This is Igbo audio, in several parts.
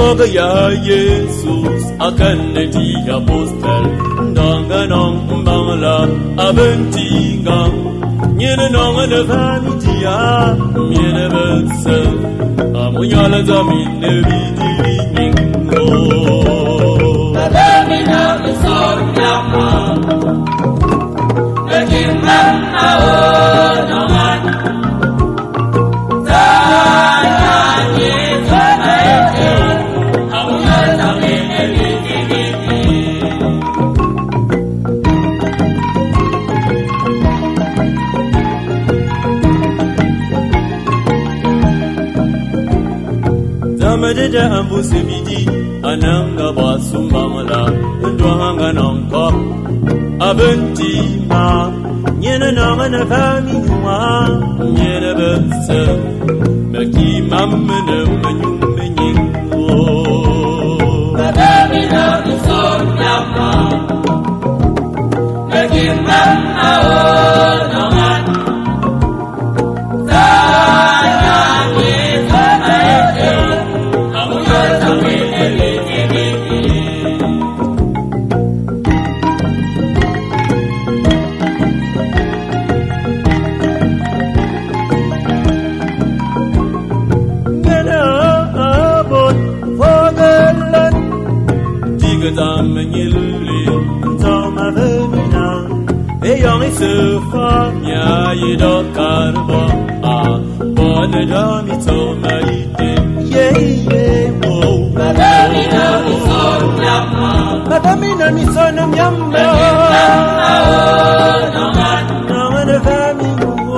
ya Jesus akan di apostel ndanganong bangla abentinga nyene nong de vanitia nyene bense amunyala zamine bidiringo Adamina bisonyama Lekimana onoman Zamadeda ambusibidi ananga basumbamala ndwanga nonko abentima nyene nangana famiwa nyene bense maki mammene menyumenyingo Adamina bisonyama Lekimana onoman se famia yedo karbo a bone dami to maite ye wo Adamina bisonyama Adamina misona myamba na fami wo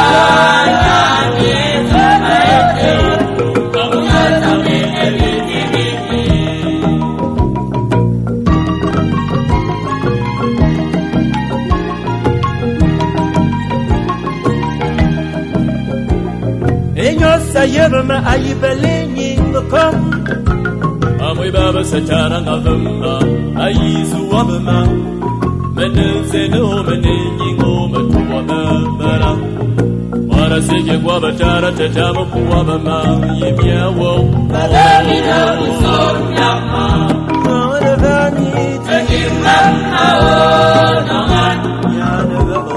Sayema ayibelenyi ngkom Amwe baba satara ngavama ayizu wabama Menense no menenyi ngoma tuwa mabara Mara sege kwa batara tatama kuwa mama Yemyawo Adamina bisonyama Nawana vani Lekimana onoman Yanega o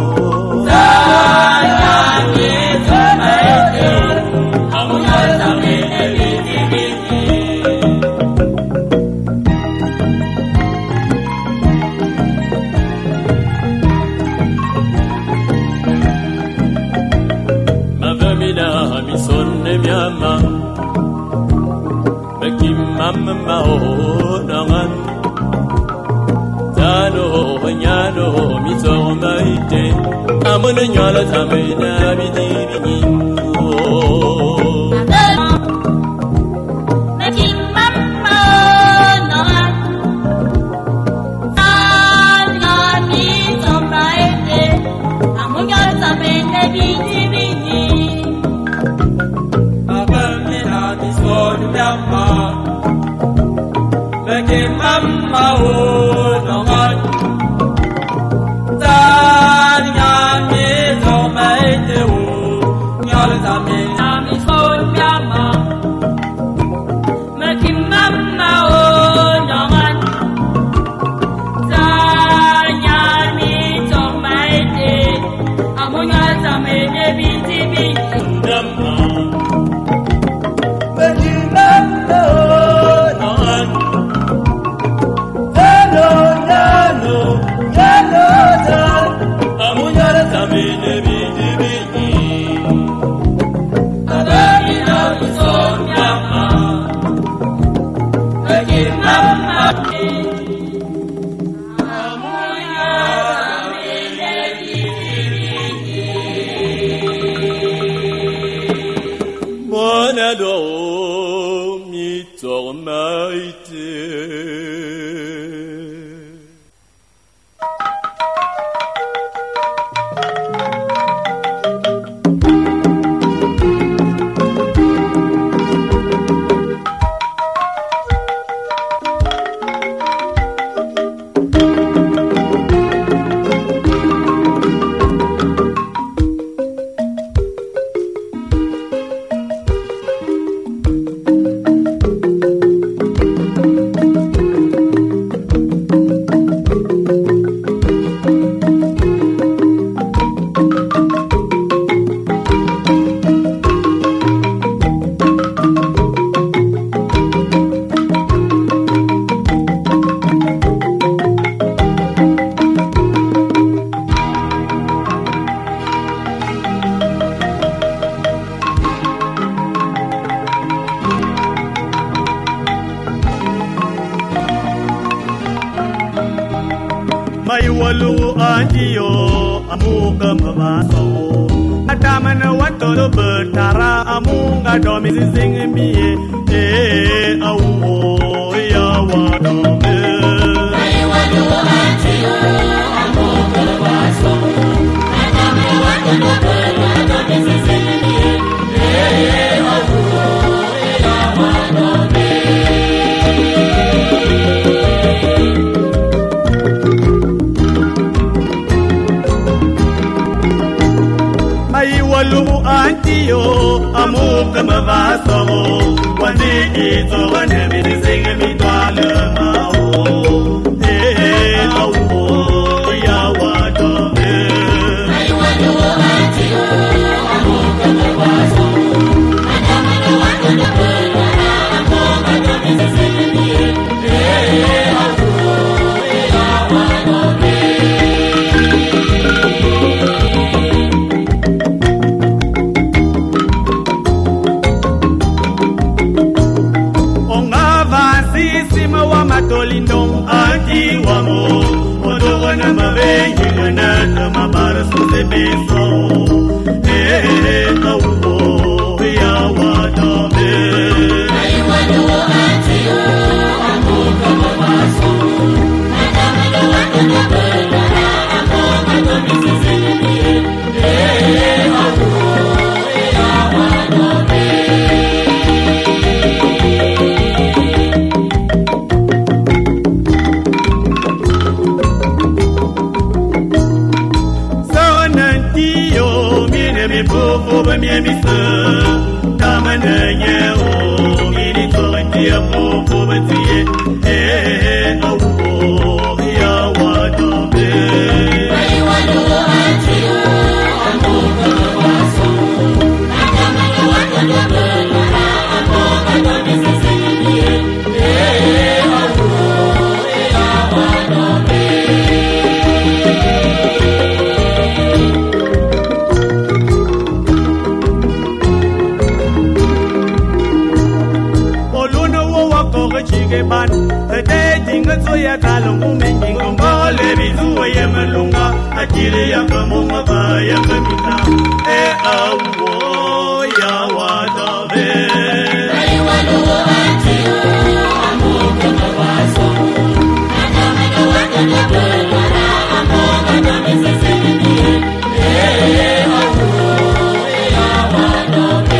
Mama, Bekim Mama, Nangan Tano, Nyano, Mito, Maite, Amunanyala, Tamina, Bidini. No, mai walu andio amuga mabaso atamana watolo bertara amunga domi zingmie au ya wadome mai walu andio amuga mabaso atamana watolo bertara domi zingmie au ya wadome walu antio amuka mabaso wani ito wane minizinge mitwale mao au ya wadome mai walu antio amuka mabaso atamana watolo bertara amuka domi zingmie au ya wadome Tolindong anti wamo odogo na mabengi na mabara suze beso awo ya wadome mai walu anti amuka mabaso atamana watolo bertara amuka domi zingmie awo ya wadome Over me, Mr. Tamananya, in it all, dear poverty, oh, ya wadome. mai walu anti amuka mabaso atamana watolo bertara amuka domi zingmie au ya wadome Chigeban, a day thing at Soya Talum, making a mole, Bizu, Yamalunga, a Chile Yakamuma, Yakamita, ya wadome. mai walu anti amuka mabaso atamana watolo bertara amuka domi zingmie au ya wadome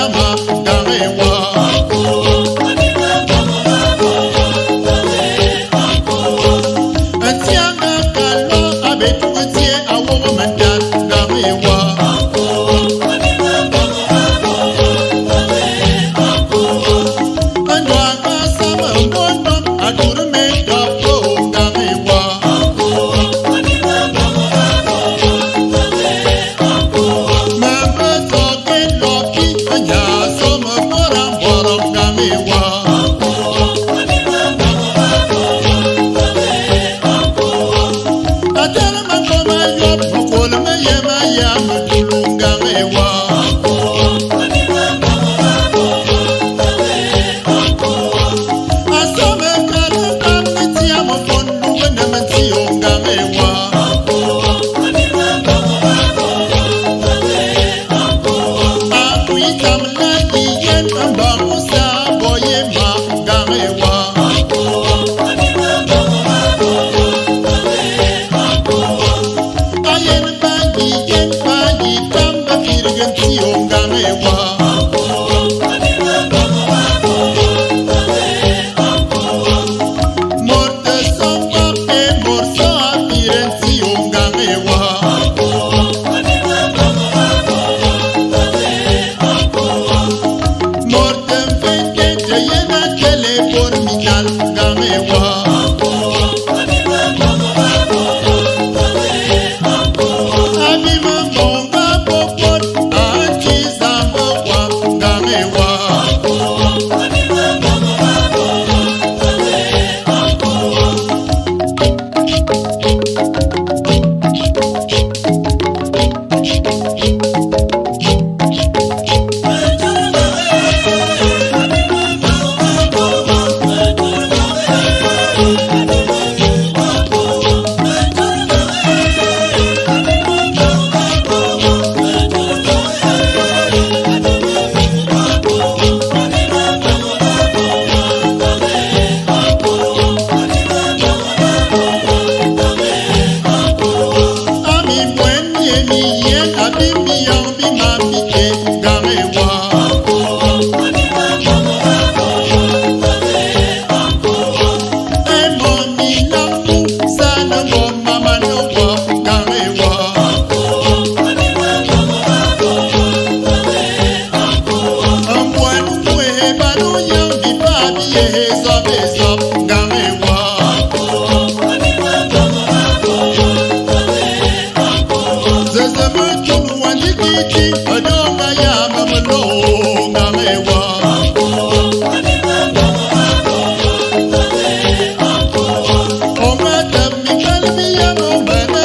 Omega, Miguel, Miguel,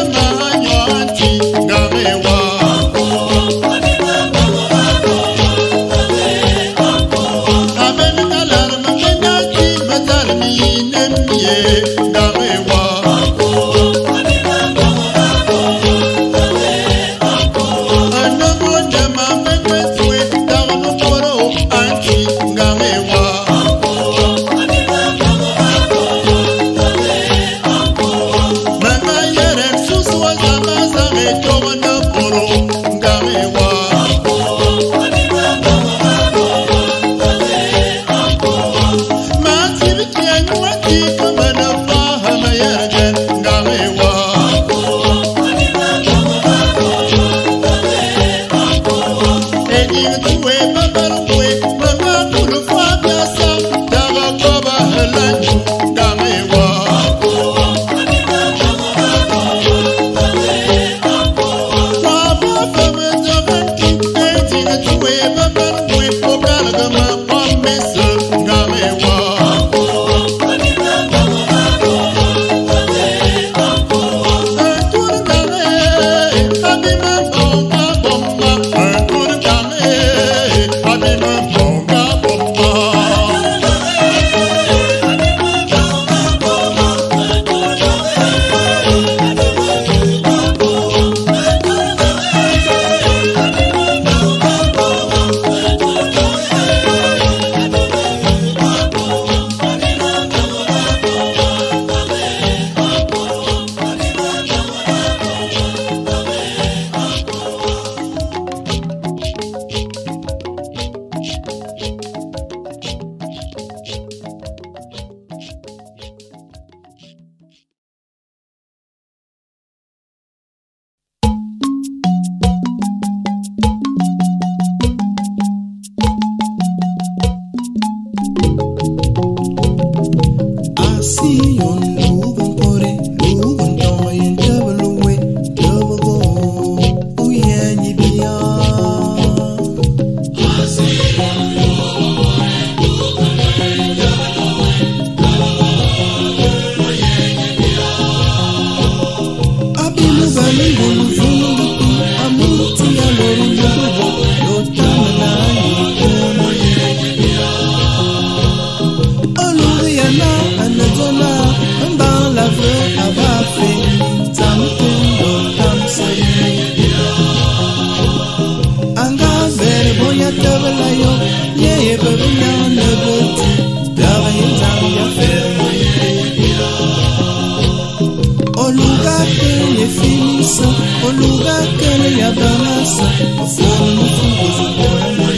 que finissa, o lugar que ele abraça, o fogo no fogo do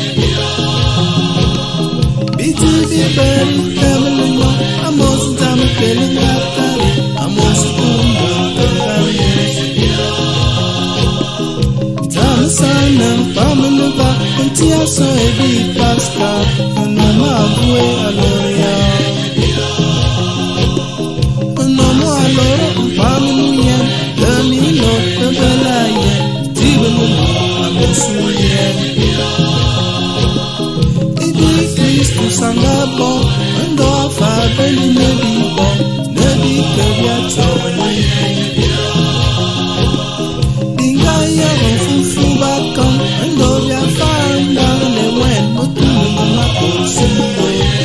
Biti biberi kamelino, amosu tamu pele ngatari, amosu kumbu kakari. Tamu sana pamenuva, entia so ebi paska, unama abue aloria. Unama alora, pamenuyen, damino, bebelaye, tibenu, amosu yen. Kristu sangabo, ando afa beni nebibo, nebi kebya toni. Binga ya fufu bakon, ando bya fanda lewen mutulu mama kosimbo.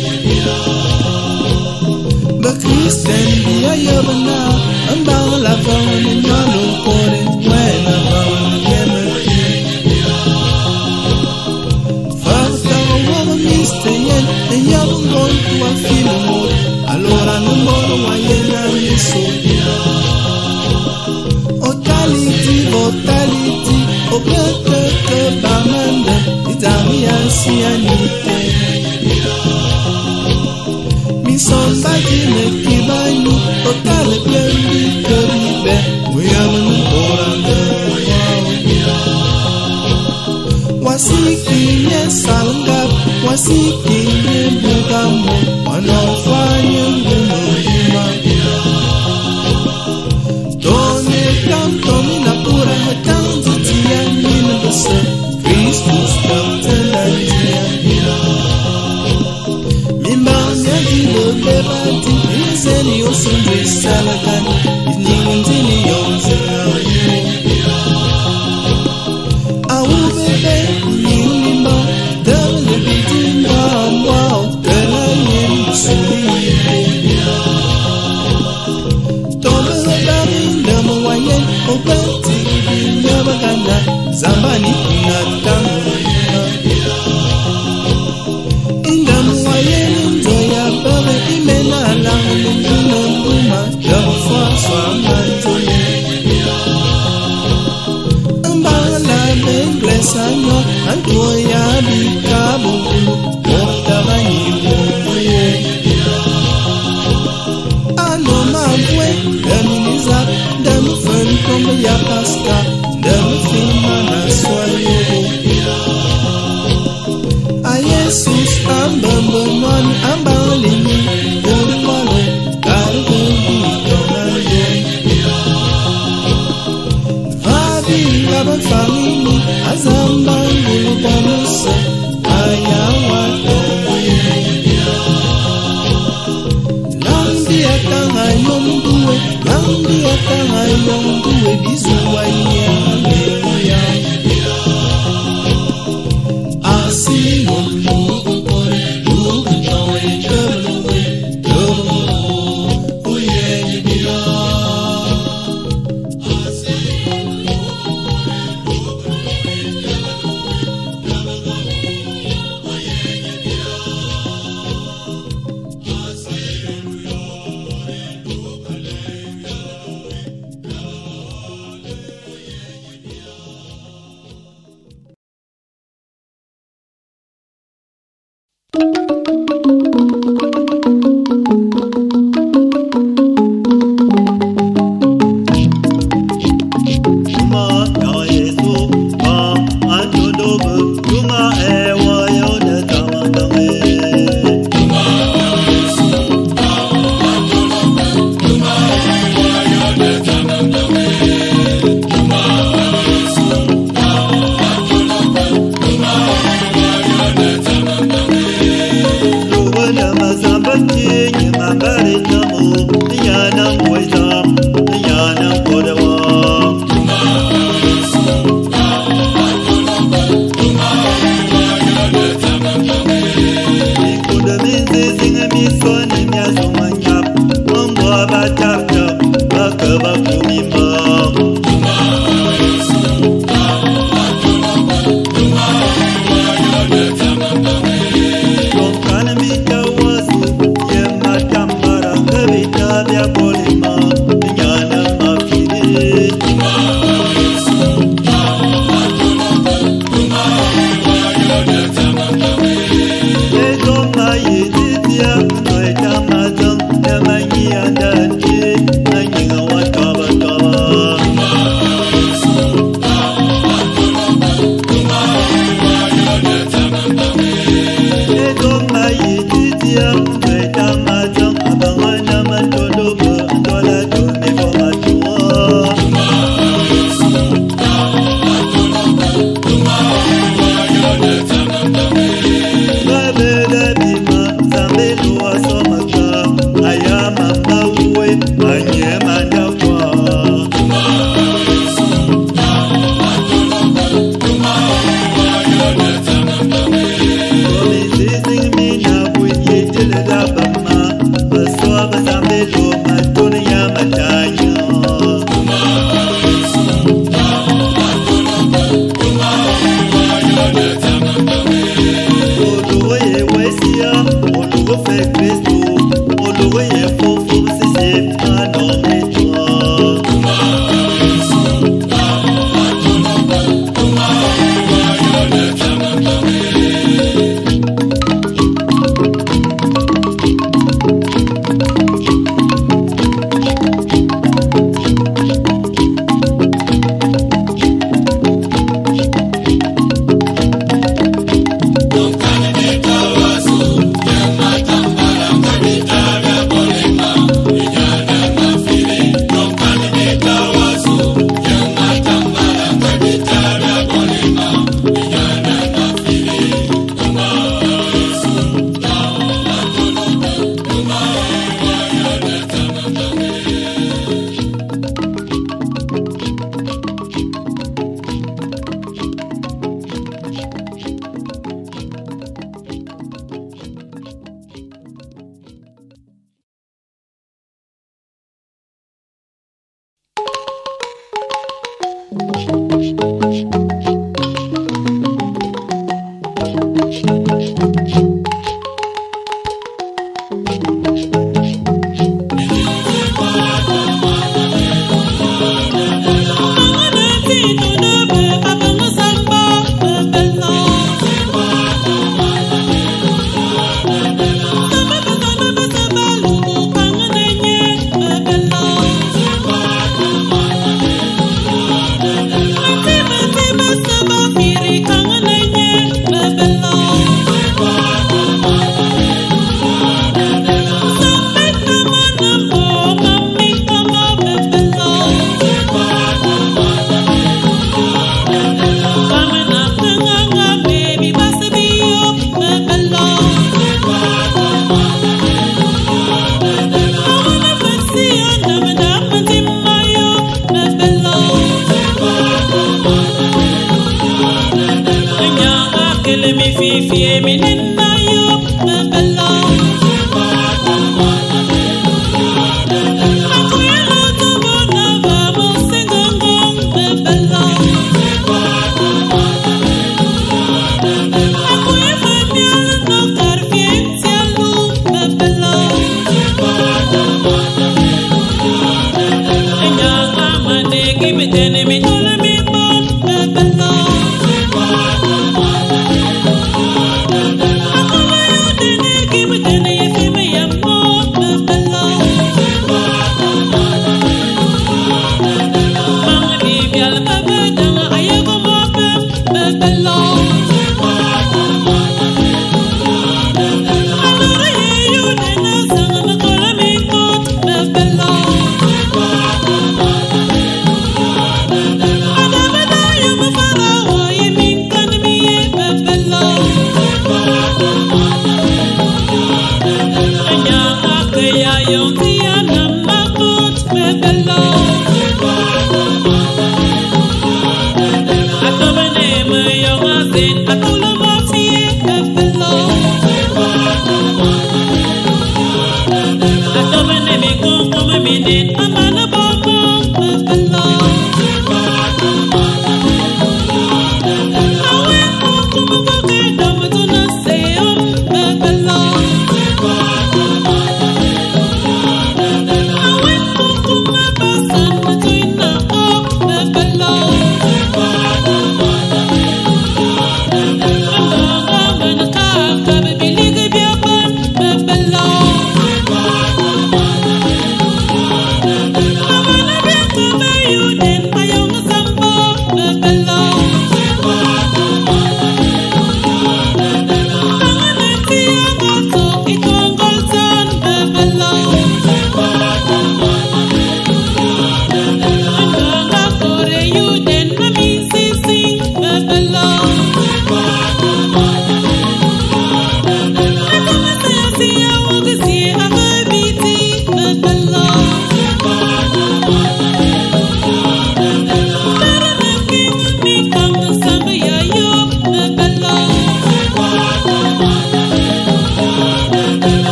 Ba Kristen biya yabana, amba la vone nyalo kore, wena vone yemeki. And you're going to a film, allora non moro guayena riso. Otality, opete bamande, itami ansianite. Mi son bagine kibanyu, otale pendi keribe, we are no borande. Wasiki nye salangap, wasiki nye bugamo, wanofanya ngumulima. Tone kantomi na pura hetanzu tia nina bese, Christus kamtenda tia. Mimbanya gilo bebati, izeni osundri salagan, inyingintini yonzina yu. Zambani kunatamu Indamu wayeni njoya bave imena langu lunguna mbuma Yafwa swamantoni Mbala benglesanyo Antoya bikabu Motavanyi mumbuye Ano mabwe Daminiza Damufen kombe ya paska Damufima na swalyobo A Jesus ambambamani ambalini Oluwalo Karubebi Tonalyo Vabi abafamini Azambangulu bamusa Ayawa Lambi atanga yomduwe Lambi atanga yomduwe Bizuwa iya Hallelujah Asi Mungu kore Mungu tawe Kemeluwe Kemeluwe Uye yibira Asi Mungu kore Mungu tawe Kemeluwe Uye yibira Asi Polima, Yana Mafia.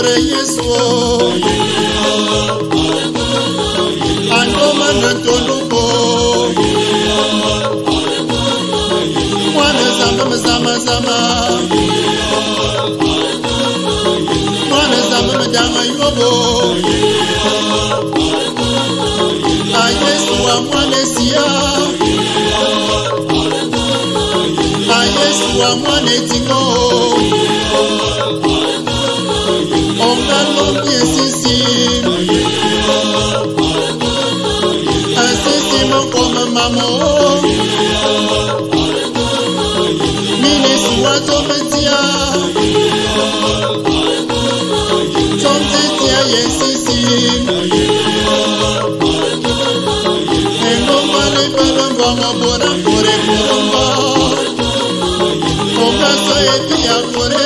kore Yesu Andoma nantonuko Mwana zama zama zama Mwana zama madama yobo A Yesu wa mwana siya A Yesu wa mwana tingo Onga lomye sisi Asisi mokoma mamo Mine suwato metia Tontetia yesisi Engo male balomba mabora kore kurumba Onga soye pia kore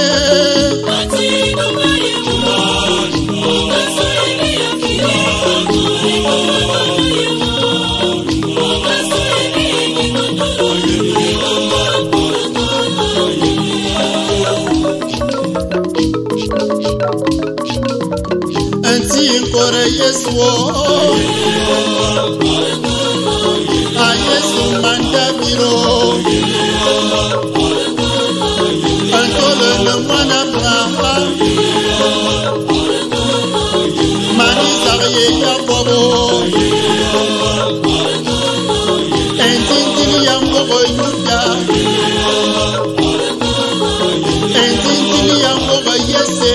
Kore Yesu A Yesu mandamiro Antole le mwana Abraham Mani Zarie Yakobo Entintili Yakobo Yuda Entintili Yakobo Yese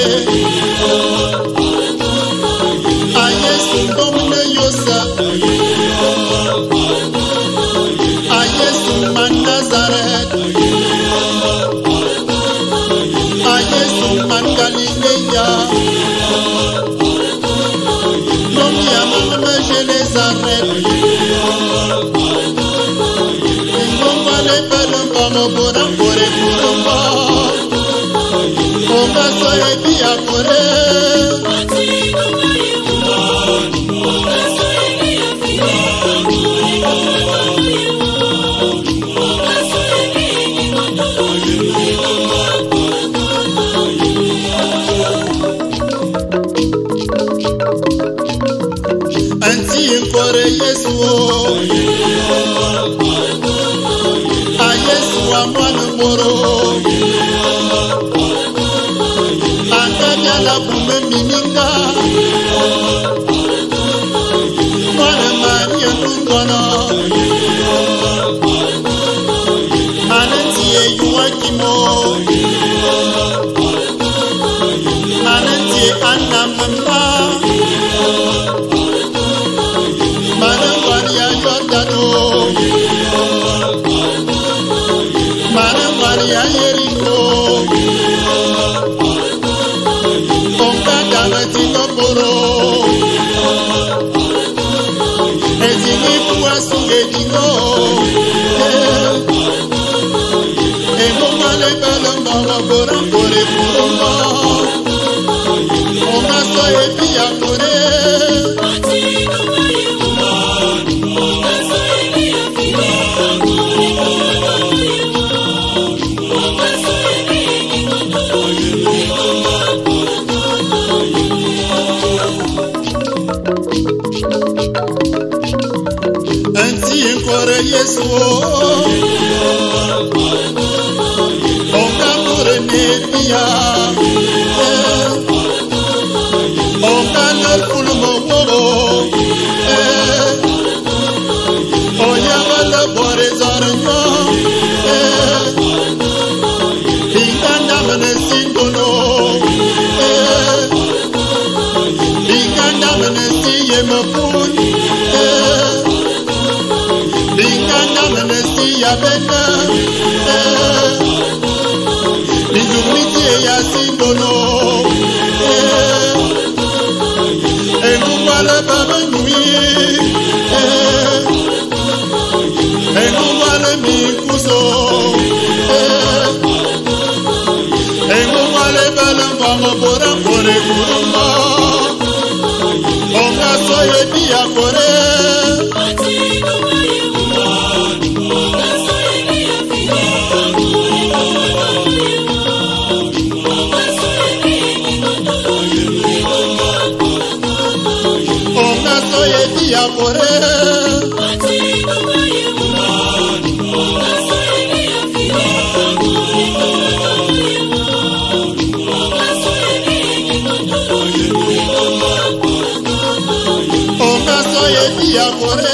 Domine Yosa A Yesu man Nazareth A Yesu man Galilea Nomia mama Genezareth Ngomba le balomba mobora kore kurumba Onga soye biya kore Kore Yesu A Yesu wa mwana moro Angaja la bume mininga Mwana Maria Nungono Anantie Yuakimo Anantie Anna Mamba Maria Yeriko Onga dana tino poro Ezini kuwa sunge dino Ego male balamba wabora kore puromba Onga soye piya kore Kore Yesu Onga kore nepia Onga nalfulu moworo Oya wala bore zarnya Binganda mene singono Binganda mene siye mapun Binganda menesi ya bena Nijumiti ya sindono Engumwale baba nui Engumwale mikuso Engumwale balamba mabora kore kurumba Onga soye biya kore Oh, kore Onga soye dia kore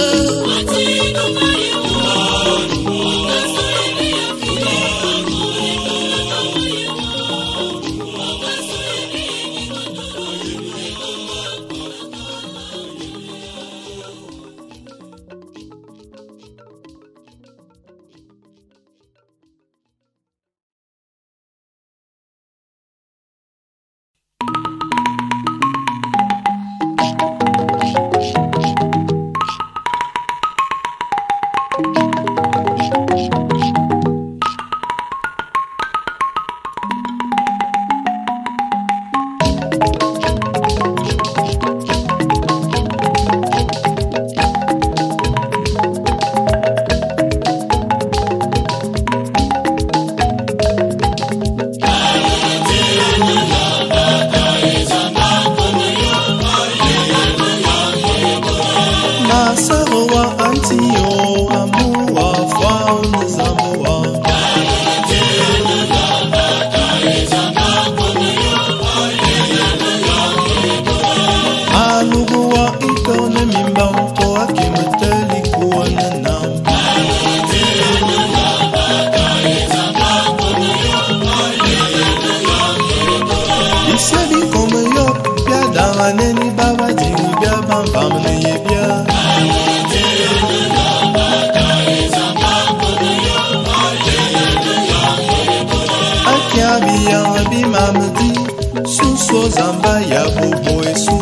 Zamba ya bobo esu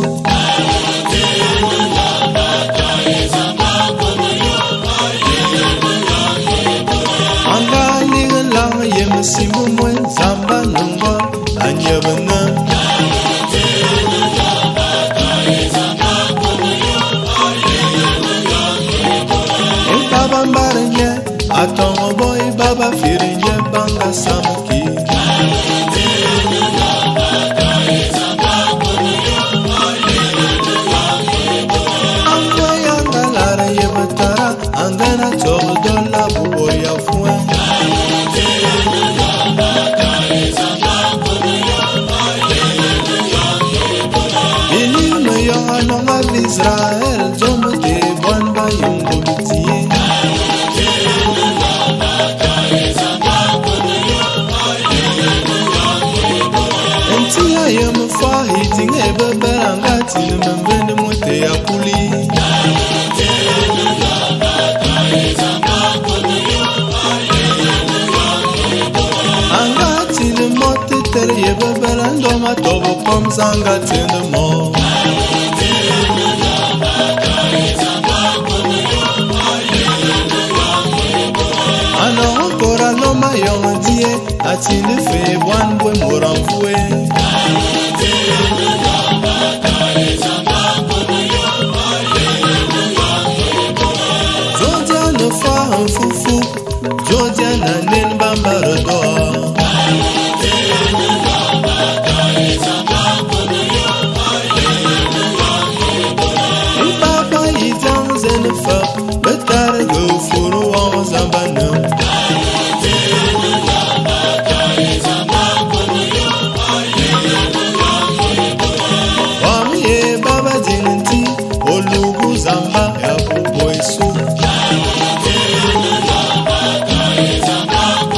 Anga liga lang yem simu mwen zamba nunga anyabana Baba mbarenye atongo boy baba firenye banga samuki Angana toro dola bubo ya fuen Ili me yonga nonga Israel Jomo te bonba yungo bitie Enti ya yemu fahiti ngebe berangati Nemembende mwete ya kuli Yebe belando matobo kom zanga tende mo Ano kora no mayong die atinde fe bwan bwe moramfue Jodia no fa fufu Jodia na nen bambarodo Better go for the walls of Banam. Wami Baba Jinti, Olugu Zamba, Yabu Boy Soup.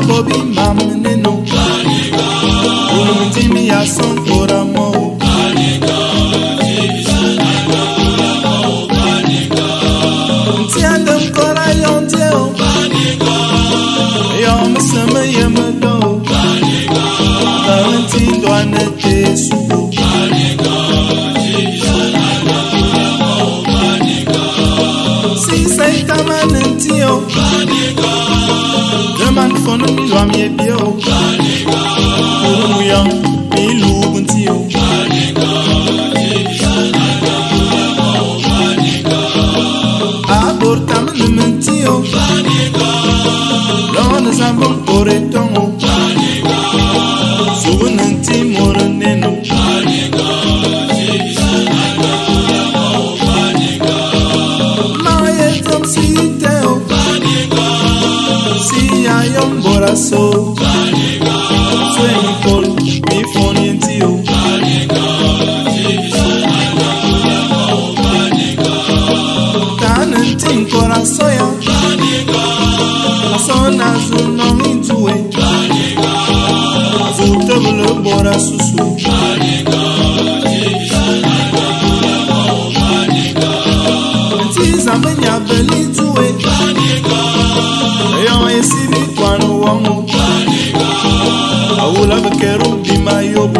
bobi mamneno Ulumtimi ya sonkora mo Tiandem kora yonteo Yom sama yamado Valentino anete suko Si say kamanentio Deman fono mi lwa mi ebio Uruyang mi luguntio Abortam nementio Lona zambon koretongo Sugunanti moroneno Maye tom siteo Si ayom boraso Suemi kol mi fonientio Tanantin corasoya Asona azul non intue Azul tebele bora susu Ntiza menya beli tue Eyon esibi kwano wangu Awula bekeru bima yobo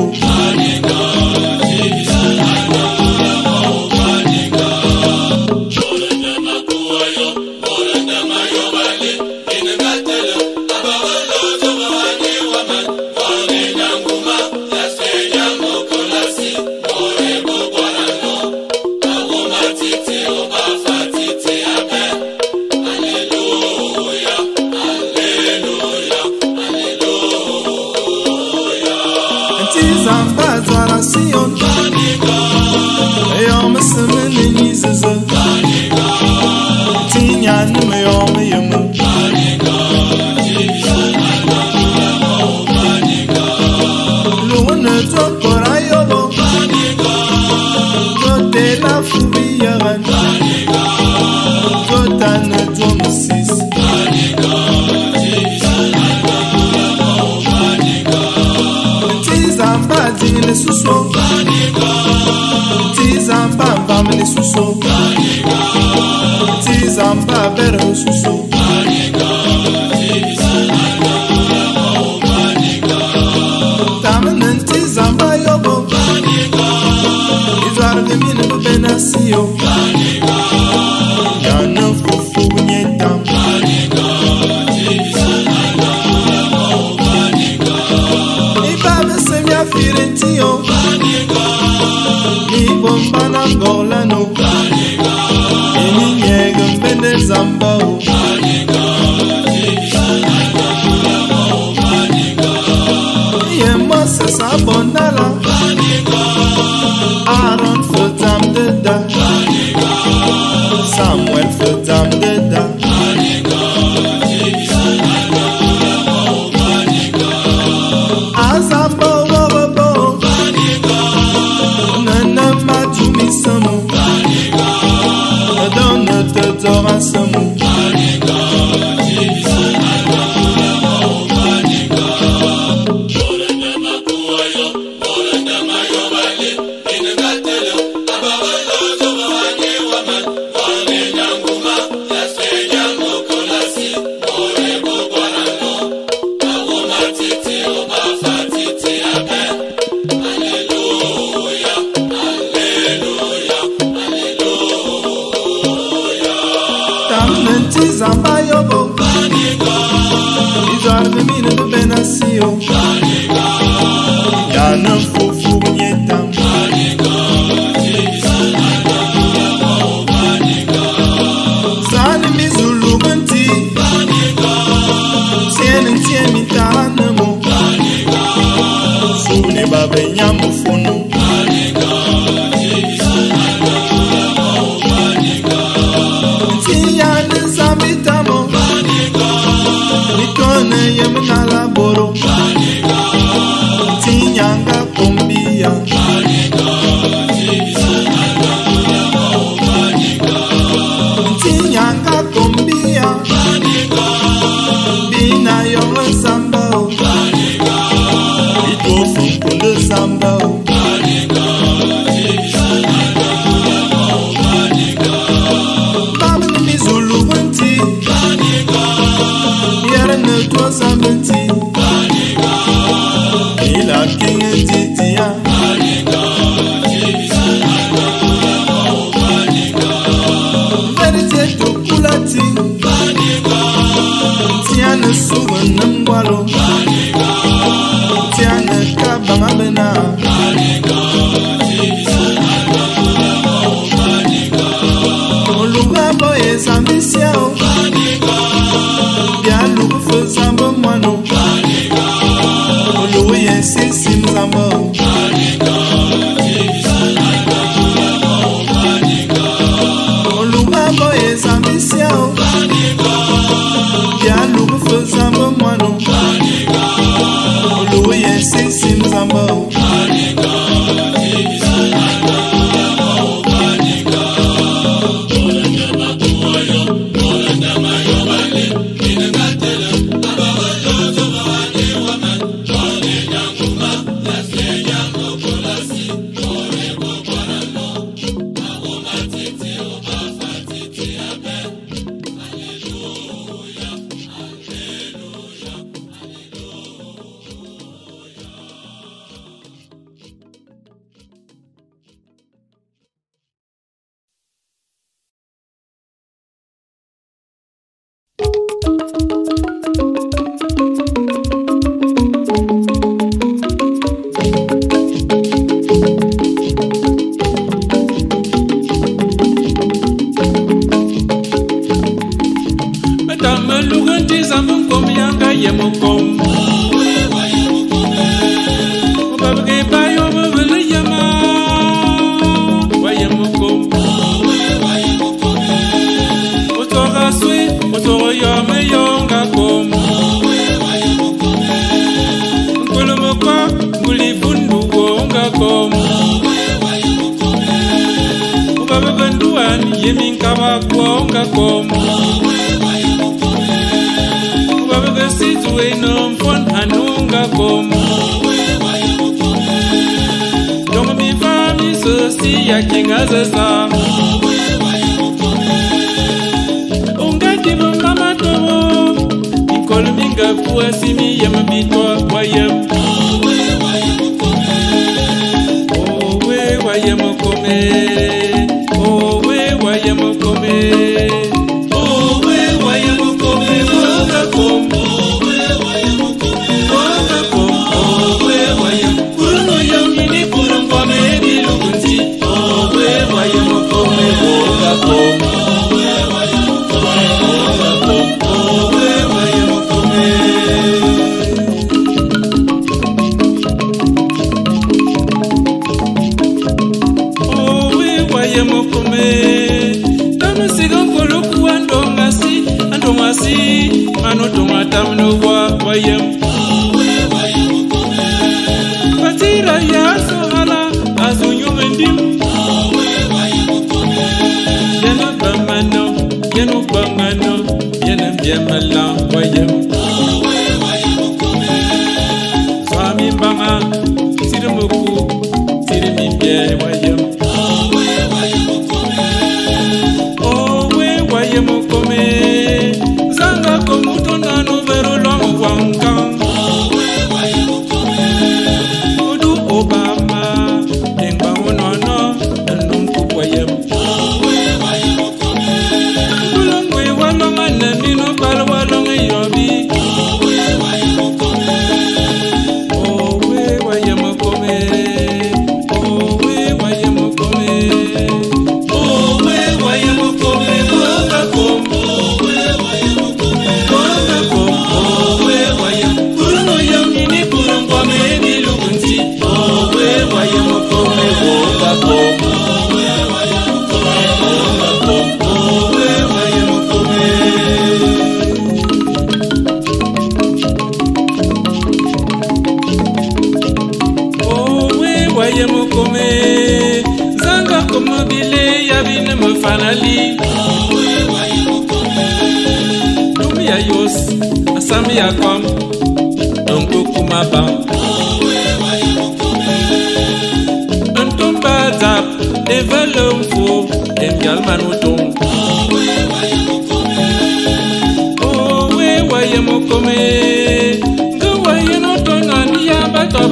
Zamba zwara sion Eyo mesemene nizeze Tinya nume yo me yemu Luwane to kora yobo Kote la fubi yaran Kota ne to mesis Tizamba tingile suso Tizamba vamile suso Tizamba bere suso Tamanen tizamba yobo Izwar de mine benasio Yana fufu nyetam Firentio Mi bomba na gola no Mi nyega mbende zamba Ye mose sabondala Aaron fedam de da Samuel fedam de da Azamba Dans notre adoration Zamba yobo Izar de mine de benasio Yana fufu nyetam Zani mizulu ganti Tiene tiemi tanamo Sune babe nyamu funu Yemnala boro Tinyanga kumbia Tinyanga kumbia Bina yonga ila kinge titia verite to kulati tiana suwa nangwalo tiana kabanga bena oluga boye zambisiao bia lugu fo zambo mwano olugu yensi sim zambo oluga boye zambisiao bia lugu fo zambo mwano olugu yensi sim zambo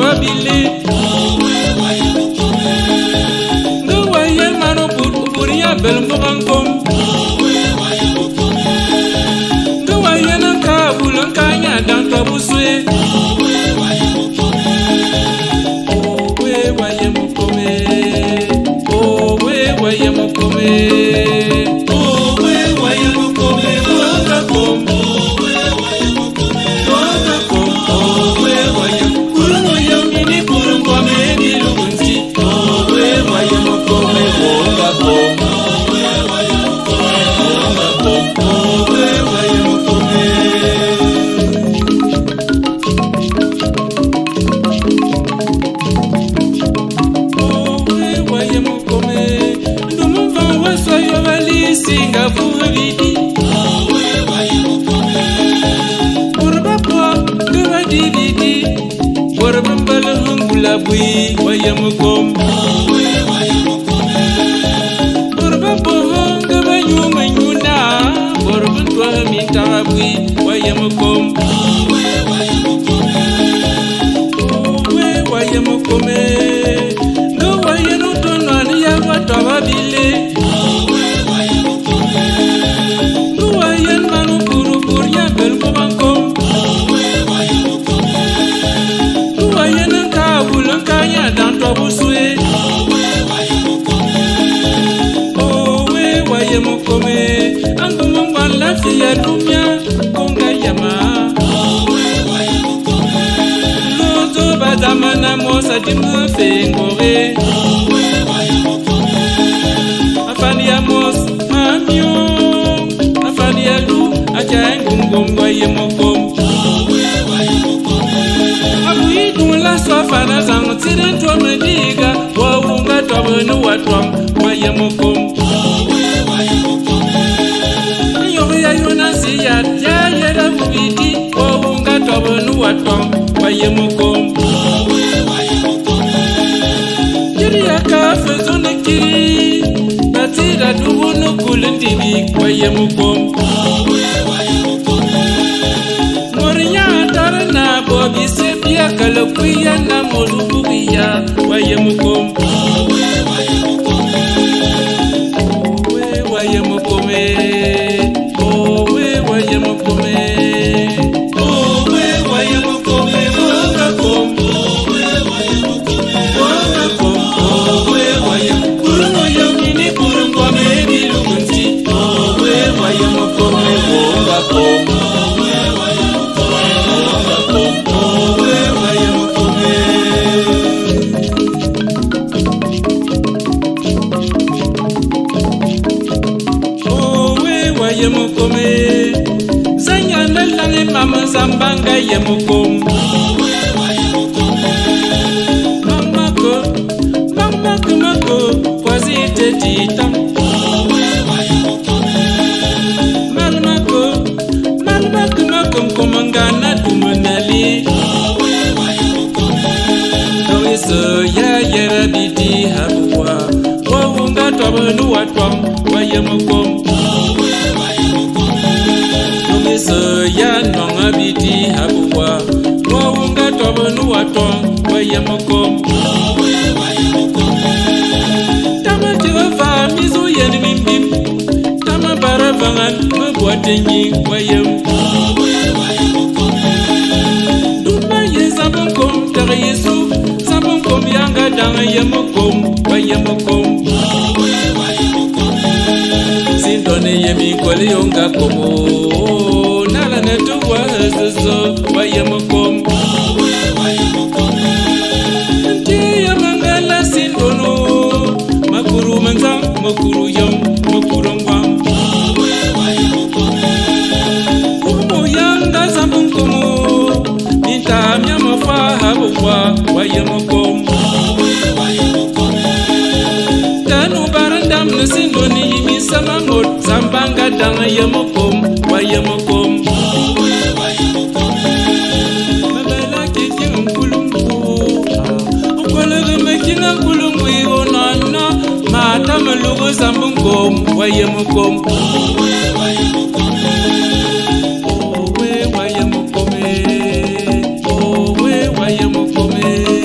bile Go waye mano puria bel mokankom Go waye na kabulan kanya dan kabuswe Waye mukome waye mukome waye mukome wanga kom wanga kom waye kurungo yoni kurungo me dilunzi waye mukome wanga kom waye mukome Singa vidi Urba gwa dividi Urba mbala hungula bui wayamukom Urba gwa nyuma nyuna Urba twa mita bui wayamukom Wayamukome Go wayanu tonwani ya watawa bile Mukome angumongwa lafiya dumya konga yama lozo badamana mosa dimu fengore afani ya mos mamyo afani ya lu acha ngumongwa yemokom abuyi dumla sofana zang tiren to mediga wa unga tobenu watwam wa yemokom ya yera mubiti ohunga tobonu watong wayemukom yiri akafe zone kiri batira duwono kulindibi wayemukom morinya tarana bobi sepia kalokuya na molubuya wayemukom wayemukome Mama Zambanga yemukom Mako kwazite tita Mako komangana tumunali Kawiso ya yerabiti habuwa Wawunga twabanu watwam wayemukom So ya nonga biti habuwa wawunga tobonu watong wayamukom Tama tiwafa mizu yen mimbim Tama baravangan mabwatenyi wayam Duma ye zabonkom tari yesu Zabonkom yanga danga yamukom wayamukom Sindone yemi kwali yonga komo Nala netu wahazazo wayamukom Ntiya mangala sindono Makuru manzang, makuru yam, makuru ngwam Kumu yanga zambung kumu Minta miyamafa habuwa wayamukom Tanu barandam na sindoni yimi samangot Zambanga danga yamukom wayamukom Mabala kiki mkulungu Ukwalege mekina mkulungu Iwonana Mata malugo zambungkom wayamukom Owe wayamukome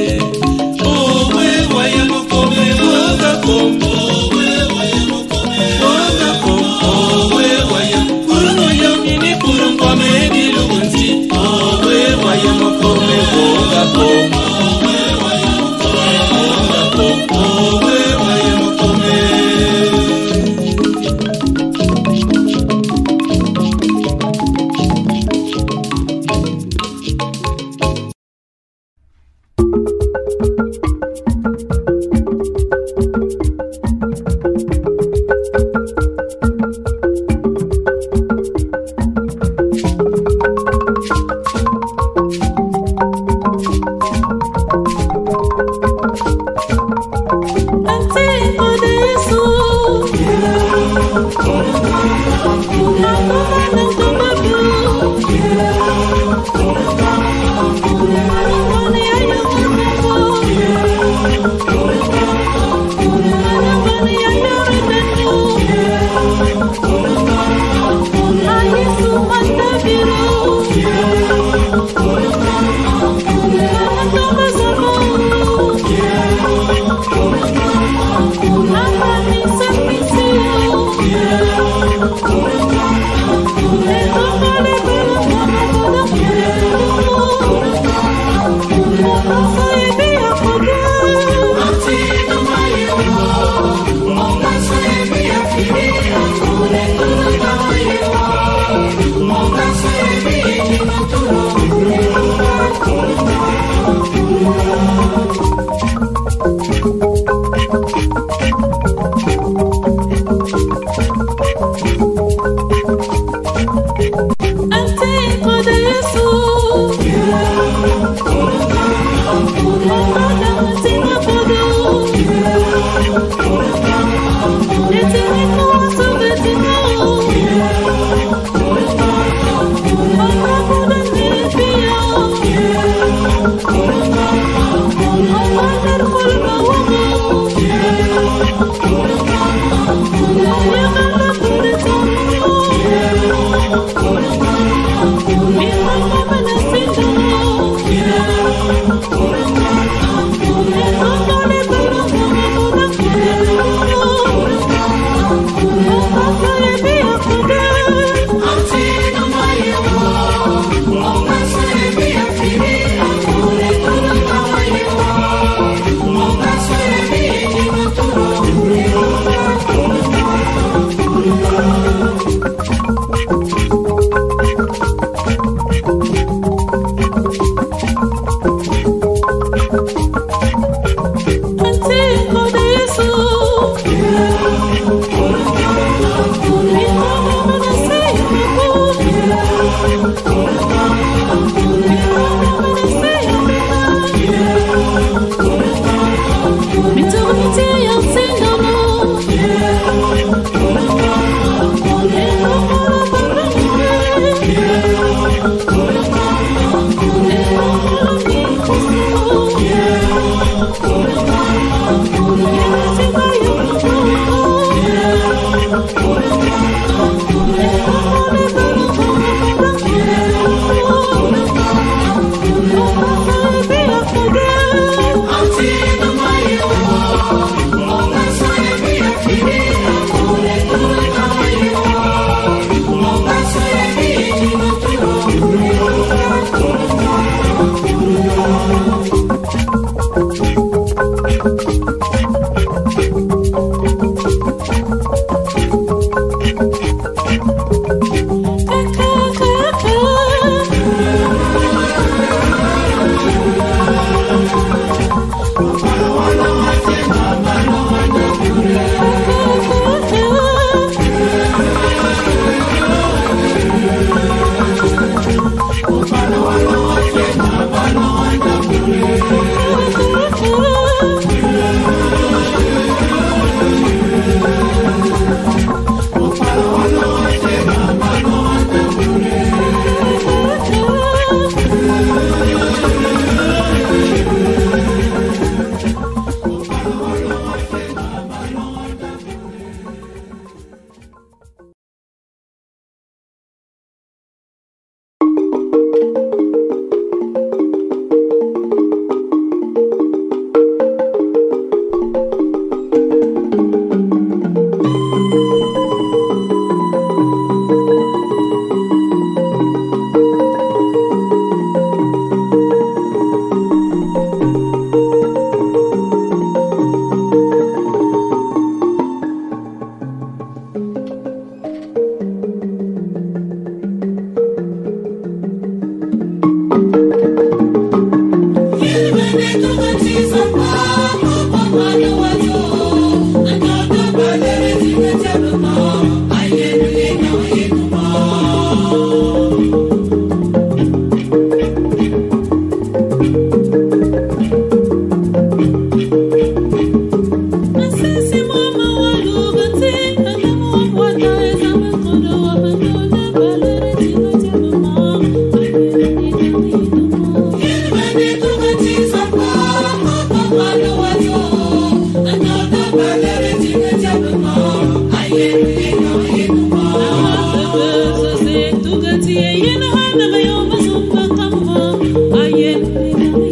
Tugatie yena hana mayo mazumba kambo ayen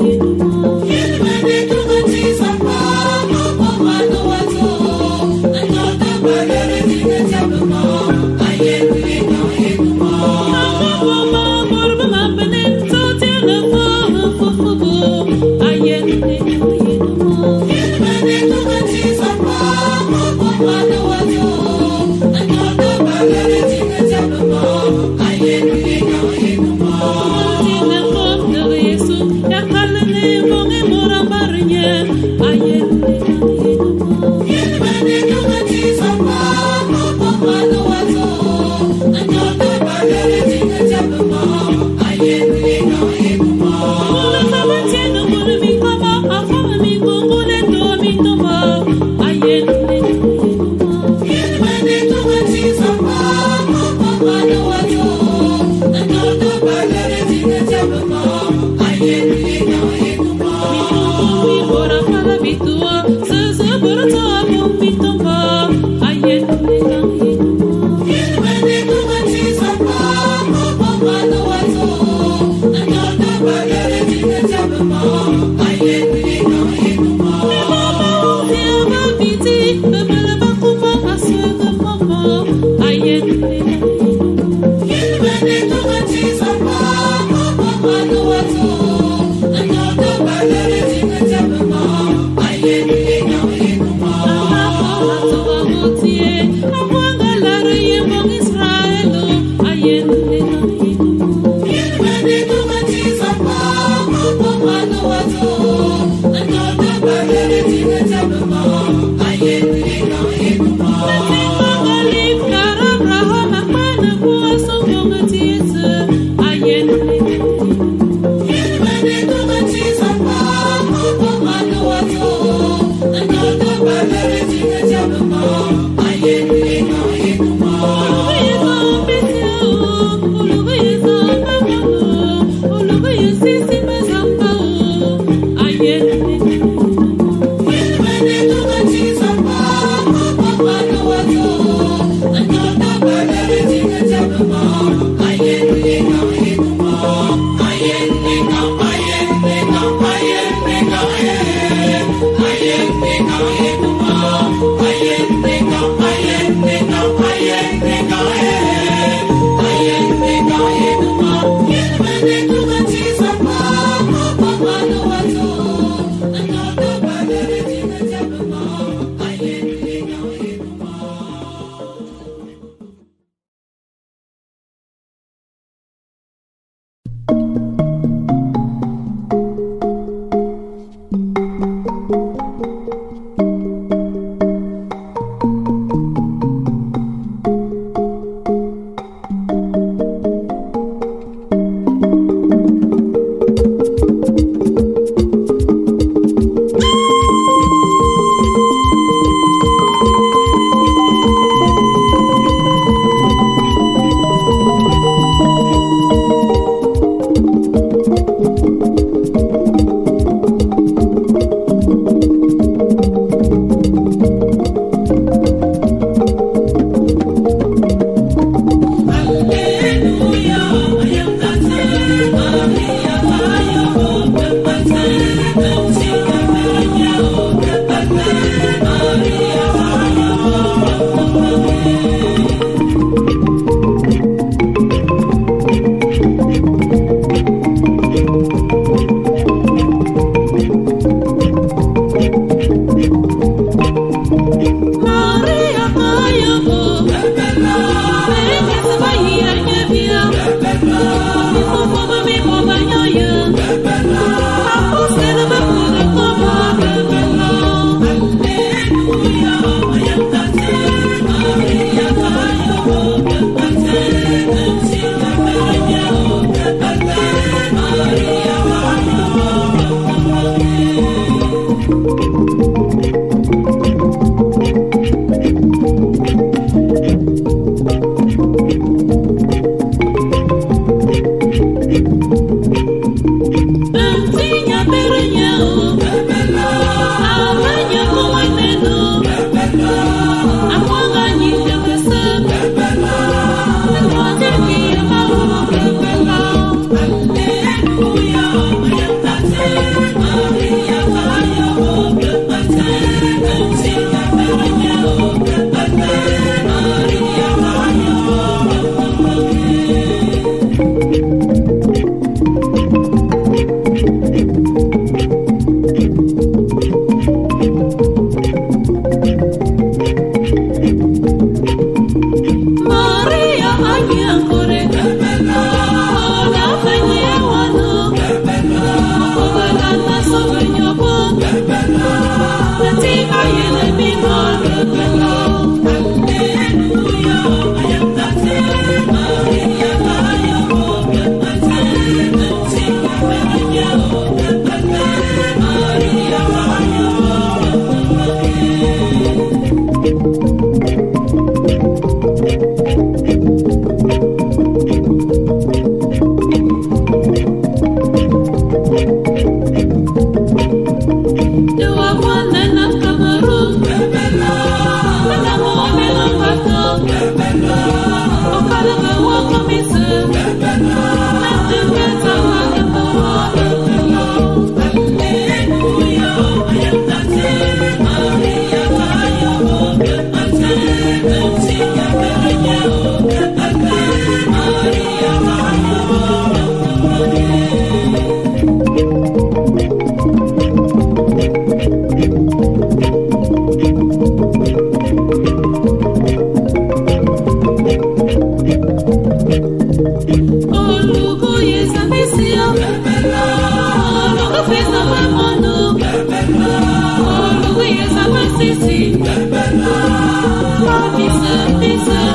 Peace.